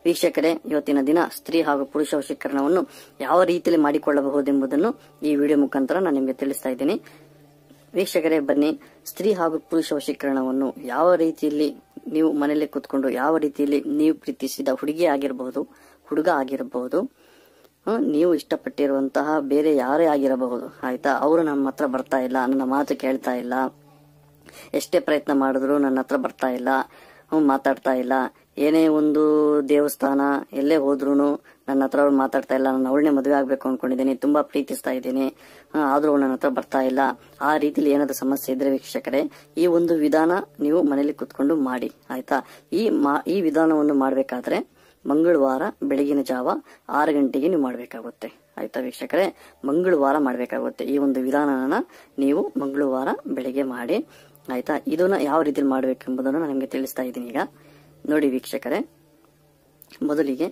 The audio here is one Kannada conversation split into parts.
ವೀಕ್ಷಕರೇ, ಇವತ್ತಿನ ದಿನ ಸ್ತ್ರೀ ಹಾಗೂ ಪುರುಷ ವಶೀಕರಣವನ್ನು ಯಾವ ರೀತಿಯಲ್ಲಿ ಮಾಡಿಕೊಳ್ಳಬಹುದೆಂಬುದನ್ನು ಈ ವಿಡಿಯೋ ಮುಖಾಂತರ ನಾನು ನಿಮಗೆ ತಿಳಿಸ್ತಾ ಇದ್ದೀನಿ. ವೀಕ್ಷಕರೇ, ಬನ್ನಿ, ಸ್ತ್ರೀ ಹಾಗೂ ಪುರುಷ ವಶೀಕರಣವನ್ನು ಯಾವ ರೀತಿಯಲ್ಲಿ ನೀವು ಮನೆಯಲ್ಲಿ ಕೂತ್ಕೊಂಡು ಯಾವ ರೀತಿಯಲ್ಲಿ ನೀವು ಪ್ರೀತಿಸಿದ ಹುಡುಗಿ ಆಗಿರಬಹುದು, ಹುಡುಗ ಆಗಿರಬಹುದು, ನೀವು ಇಷ್ಟಪಟ್ಟಿರುವಂತಹ ಬೇರೆ ಯಾರೇ ಆಗಿರಬಹುದು, ಆಯ್ತಾ, ಅವರು ನಮ್ಮ ಹತ್ರ ಬರ್ತಾ ಇಲ್ಲ, ನನ್ನ ಮಾತು ಕೇಳ್ತಾ ಇಲ್ಲ, ಎಷ್ಟೇ ಪ್ರಯತ್ನ ಮಾಡಿದ್ರು ನನ್ನ ಹತ್ರ ಬರ್ತಾ ಇಲ್ಲ, ಮಾತಾಡ್ತಾ ಇಲ್ಲ, ಏನೇ ಒಂದು ದೇವಸ್ಥಾನ ಎಲ್ಲೇ ಹೋದ್ರು ನನ್ನ ಹತ್ರ ಅವ್ರು ಮಾತಾಡ್ತಾ ಇಲ್ಲ, ನಾನು ಅವಳನ್ನೇ ಮದುವೆ ಆಗ್ಬೇಕು ಅನ್ಕೊಂಡಿದ್ದೀನಿ, ತುಂಬಾ ಪ್ರೀತಿಸ್ತಾ ಇದ್ದೀನಿ, ಆದ್ರೂ ನನ್ನ ಹತ್ರ ಬರ್ತಾ ಇಲ್ಲ, ಆ ರೀತಿಲಿ ಏನಾದ್ರು ಸಮಸ್ಯೆ ಇದ್ರೆ ವೀಕ್ಷಕರೇ, ಈ ಒಂದು ವಿಧಾನ ನೀವು ಮನೇಲಿ ಕುತ್ಕೊಂಡು ಮಾಡಿ, ಆಯ್ತಾ. ಈ ವಿಧಾನವನ್ನು ಮಾಡಬೇಕಾದ್ರೆ ಮಂಗಳವಾರ ಬೆಳಗಿನ ಜಾವ 6 ಗಂಟೆಗೆ ನೀವು ಮಾಡಬೇಕಾಗುತ್ತೆ, ಆಯ್ತಾ ವೀಕ್ಷಕರೇ. ಮಂಗಳವಾರ ಮಾಡಬೇಕಾಗುತ್ತೆ ಈ ಒಂದು ವಿಧಾನನ ನೀವು ಮಂಗಳವಾರ ಬೆಳಿಗ್ಗೆ ಮಾಡಿ, ಆಯ್ತಾ. ಇದನ್ನ ಯಾವ ರೀತಿಯಲ್ಲಿ ಮಾಡಬೇಕೆಂಬುದನ್ನು ನಾನು ನಿಮಗೆ ತಿಳಿಸ್ತಾ ಇದ್ದೀನಿ. ಈಗ ನೋಡಿ ವೀಕ್ಷಕರೇ, ಮೊದಲಿಗೆ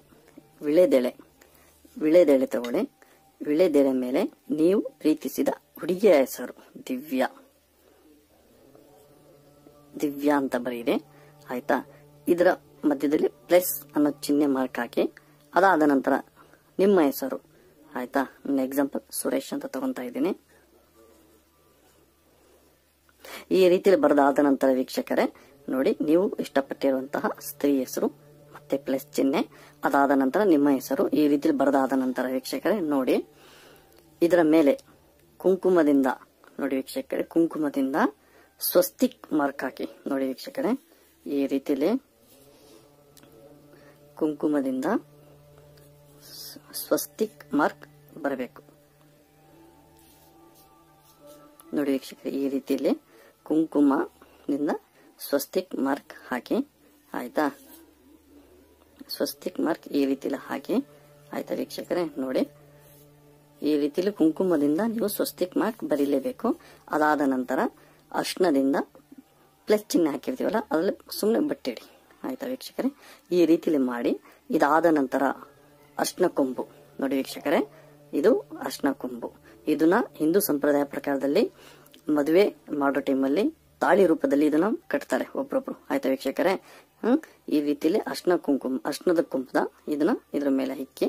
ವಿಳೆದೆಲೆ ತಗೊಳ್ಳಿ. ವಿಳೆದೆಲೆ ಮೇಲೆ ನೀವು ಪ್ರೀತಿಸಿದ ಹುಡುಗಿಯ ಹೆಸರು ದಿವ್ಯಾ ಅಂತ ಬರೀರಿ, ಆಯ್ತಾ. ಇದರ ಮಧ್ಯದಲ್ಲಿ ಪ್ಲಸ್ ಅನ್ನೋ ಚಿಹ್ನೆ ಮಾರ್ಕ್ ಹಾಕಿ, ಅದಾದ ನಂತರ ನಿಮ್ಮ ಹೆಸರು, ಆಯ್ತಾ. ನನ್ನ ಎಕ್ಸಾಂಪಲ್ ಸುರೇಶ್ ಅಂತ ತಗೊಂತಾ ಇದ್ದೀನಿ. ಈ ರೀತಿಯಲ್ಲಿ ಬರೆದಾದ ನಂತರ ವೀಕ್ಷಕರೇ ನೋಡಿ, ನೀವು ಇಷ್ಟಪಟ್ಟಿರುವಂತಹ ಸ್ತ್ರೀ ಹೆಸರು ಮತ್ತೆ ಪ್ಲಸ್ ಚಿಹ್ನೆ, ಅದಾದ ನಂತರ ನಿಮ್ಮ ಹೆಸರು, ಈ ರೀತಿಯಲ್ಲಿ ಬರೆದಾದ ನಂತರ ವೀಕ್ಷಕರೇ ನೋಡಿ, ಇದರ ಮೇಲೆ ಕುಂಕುಮದಿಂದ ನೋಡಿ ವೀಕ್ಷಕರೇ, ಕುಂಕುಮದಿಂದ ಸ್ವಸ್ತಿಕ್ ಮಾರ್ಕ್ ಹಾಕಿ. ನೋಡಿ ವೀಕ್ಷಕರೇ, ಈ ರೀತಿಯಲ್ಲಿ ಕುಂಕುಮದಿಂದ ಸ್ವಸ್ತಿಕ್ ಮಾರ್ಕ್ ಬರಬೇಕು. ನೋಡಿ ವೀಕ್ಷಕರೇ, ಈ ರೀತಿಯಲ್ಲಿ ಕುಂಕುಮದಿಂದ ಸ್ವಸ್ತಿಕ್ ಮಾರ್ಕ್ ಹಾಕಿ, ಆಯ್ತಾ. ಸ್ವಸ್ತಿಕ್ ಮಾರ್ಕ್ ಈ ರೀತಿಯಲ್ಲಿ ಹಾಕಿ, ಆಯ್ತಾ ವೀಕ್ಷಕರೇ. ನೋಡಿ, ಈ ರೀತಿಯಲ್ಲಿ ಕುಂಕುಮದಿಂದ ನೀವು ಸ್ವಸ್ತಿಕ್ ಮಾರ್ಕ್ ಬರೀಲೇಬೇಕು. ಅದಾದ ನಂತರ ಅರ್ಶನದಿಂದ ಪ್ಲಸ್ ಚಿಹ್ನೆ ಹಾಕಿರ್ತೀವಲ್ಲ, ಅದ್ರಲ್ಲಿ ಸುಮ್ಮನೆ ಬಟ್ಟಿಡಿ, ಆಯ್ತಾ ವೀಕ್ಷಕರೇ. ಈ ರೀತಿಯಲ್ಲಿ ಮಾಡಿ, ಇದಾದ ನಂತರ ಅರ್ಶನ ಕೊಂಬು. ನೋಡಿ ವೀಕ್ಷಕರೇ, ಇದು ಅರ್ಶನ ಕೊಂಬು. ಇದನ್ನ ಹಿಂದೂ ಸಂಪ್ರದಾಯ ಪ್ರಕಾರದಲ್ಲಿ ಮದುವೆ ಮಾಡೋ ಟೈಮಲ್ಲಿ ತಾಳಿ ರೂಪದಲ್ಲಿ ಇದನ್ನ ಕಟ್ತಾರೆ ಒಬ್ರೊಬ್ರು, ಆಯ್ತಾ ವೀಕ್ಷಕರೇ. ಈ ರೀತಿಯಲ್ಲಿ ಅರ್ಶನದ ಕುಂಕುಮ ಇದನ್ನ ಇದ್ರ ಮೇಲೆ ಇಕ್ಕಿ,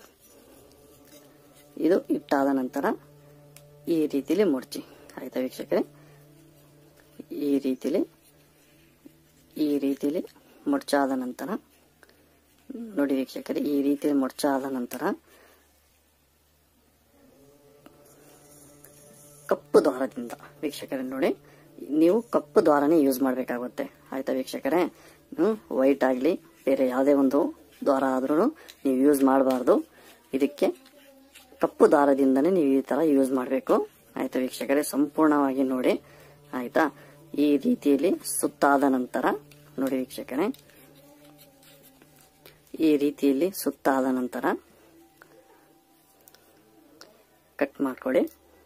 ಇದು ಇಟ್ಟಾದ ನಂತರ ಈ ರೀತಿಯಲ್ಲಿ ಮುಡ್ಚಿ, ಆಯ್ತಾ ವೀಕ್ಷಕರೇ. ಈ ರೀತಿಯಲ್ಲಿ ಮುಡ್ಚಾದ ನಂತರ ನೋಡಿ ವೀಕ್ಷಕರೇ, ಈ ರೀತಿಯಲ್ಲಿ ಮುಡ್ಚಾದ ನಂತರ ಕಪ್ಪು ದಾರದಿಂದ ವೀಕ್ಷಕರೇ ನೋಡಿ, ನೀವು ಕಪ್ಪು ದ್ವಾರನೇ ಯೂಸ್ ಮಾಡಬೇಕಾಗುತ್ತೆ, ಆಯ್ತಾ ವೀಕ್ಷಕರೇ. ವೈಟ್ ಆಗಲಿ ಬೇರೆ ಯಾವುದೇ ಒಂದು ದ್ವಾರ ಆದ್ರೂ ನೀವು ಯೂಸ್ ಮಾಡಬಾರ್ದು. ಇದಕ್ಕೆ ಕಪ್ಪು ದಾರದಿಂದನೇ ನೀವು ಈ ತರ ಯೂಸ್ ಮಾಡಬೇಕು, ಆಯ್ತಾ ವೀಕ್ಷಕರೇ. ಸಂಪೂರ್ಣವಾಗಿ ನೋಡಿ, ಆಯ್ತಾ. ಈ ರೀತಿಯಲ್ಲಿ ಸುತ್ತಾದ ನಂತರ ನೋಡಿ ವೀಕ್ಷಕರೇ, ಈ ರೀತಿಯಲ್ಲಿ ಸುತ್ತಾದ ನಂತರ ಕಟ್ ಮಾಡ್ಕೊಳ್ಳಿ.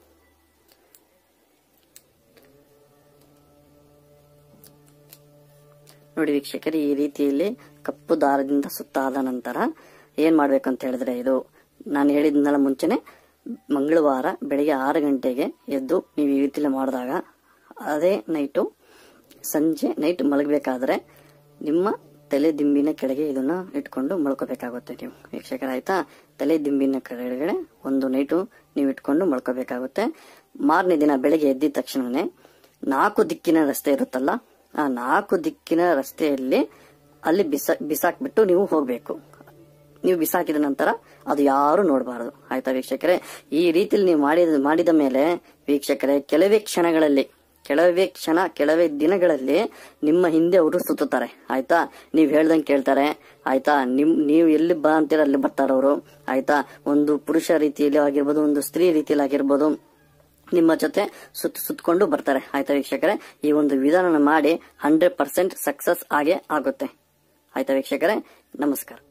ನೋಡಿ ವೀಕ್ಷಕರೇ, ಈ ರೀತಿಯಲ್ಲಿ ಕಪ್ಪು ದಾರದಿಂದ ಸುತ್ತಾದ ನಂತರ ಏನ್ ಮಾಡ್ಬೇಕಂತ ಹೇಳಿದ್ರೆ, ಇದು ನಾನು ಹೇಳಿದ್ನಲ್ಲ ಮುಂಚೆನೆ, ಮಂಗಳವಾರ ಬೆಳಿಗ್ಗೆ 6 ಗಂಟೆಗೆ ಎದ್ದು ನೀವು ಈ ರೀತಿಯಲ್ಲಿ ಮಾಡಿದಾಗ, ಅದೇ ಸಂಜೆ ನೈಟ್ ಮಲಗಬೇಕಾದ್ರೆ ನಿಮ್ಮ ತಲೆ ದಿಂಬಿನ ಕೆಳಗೆ ಇದನ್ನ ಇಟ್ಕೊಂಡು ಮಲ್ಕೋಬೇಕಾಗುತ್ತೆ ನೀವು ವೀಕ್ಷಕರ, ಆಯ್ತಾ. ತಲೆ ದಿಂಬಿನ ಕೆಳಗಡೆ ಒಂದು ನೈಟು ನೀವು ಇಟ್ಕೊಂಡು ಮಲ್ಕೋಬೇಕಾಗುತ್ತೆ. ಮಾರನೇ ದಿನ ಬೆಳಗ್ಗೆ ಎದ್ದಿದ ತಕ್ಷಣನೇ 4 ದಿಕ್ಕಿನ ರಸ್ತೆ ಇರುತ್ತಲ್ಲ, ಆ 4 ದಿಕ್ಕಿನ ರಸ್ತೆಯಲ್ಲಿ ಅಲ್ಲಿ ಬಿಸಾಕ್ಬಿಟ್ಟು ನೀವು ಹೋಗ್ಬೇಕು. ನೀವು ಬಿಸಾಕಿದ ನಂತರ ಅದು ಯಾರು ನೋಡಬಾರದು, ಆಯ್ತಾ ವೀಕ್ಷಕರೇ. ಈ ರೀತಿಯಲ್ಲಿ ನೀವು ಮಾಡಿದ ಮೇಲೆ ವೀಕ್ಷಕರೇ, ಕೆಲವೇ ದಿನಗಳಲ್ಲಿ ನಿಮ್ಮ ಹಿಂದೆ ಅವರು ಸುತ್ತಾರೆ, ಆಯ್ತಾ. ನೀವ್ ಹೇಳ್ದಂಗೆ ಕೇಳ್ತಾರೆ, ಆಯ್ತಾ. ನೀವು ಎಲ್ಲಿ ಬಾ ಅಂತೀರ ಅಲ್ಲಿ ಬರ್ತಾರ ಅವರು, ಆಯ್ತಾ. ಒಂದು ಪುರುಷ ರೀತಿಯಲ್ಲಿ ಆಗಿರ್ಬೋದು, ಒಂದು ಸ್ತ್ರೀ ರೀತಿಯಲ್ಲಿ ಆಗಿರ್ಬೋದು, ನಿಮ್ಮ ಜೊತೆ ಸುತ್ತಕೊಂಡು ಬರ್ತಾರೆ, ಆಯ್ತಾ ವೀಕ್ಷಕರೇ. ಈ ಒಂದು ವಿಧಾನ ಮಾಡಿ 100% ಸಕ್ಸಸ್ ಆಗೇ ಆಗುತ್ತೆ, ಆಯ್ತಾ ವೀಕ್ಷಕರೇ. ನಮಸ್ಕಾರ.